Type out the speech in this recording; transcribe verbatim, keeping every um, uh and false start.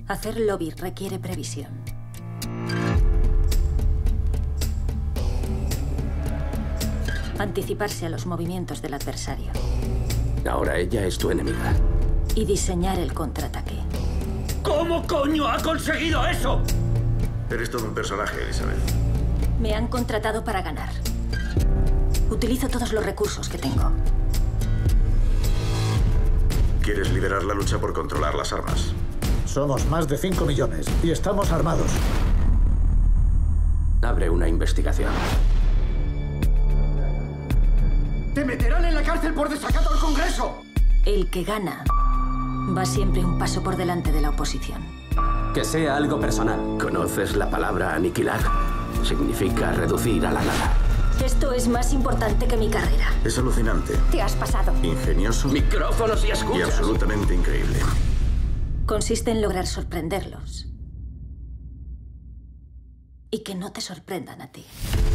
Hacer lobby requiere previsión. Anticiparse a los movimientos del adversario. Ahora ella es tu enemiga. Y diseñar el contraataque. ¿Cómo coño ha conseguido eso? Eres todo un personaje, Elizabeth. Me han contratado para ganar. Utilizo todos los recursos que tengo. ¿Quieres liderar la lucha por controlar las armas? Somos más de cinco millones y estamos armados. Abre una investigación. ¡Te meterán en la cárcel por desacato al Congreso! El que gana va siempre un paso por delante de la oposición. Que sea algo personal. ¿Conoces la palabra aniquilar? Significa reducir a la nada. Esto es más importante que mi carrera. Es alucinante. Te has pasado. Ingenioso. Micrófonos y escuchas. Y absolutamente increíble. Consiste en lograr sorprenderlos. Y que no te sorprendan a ti.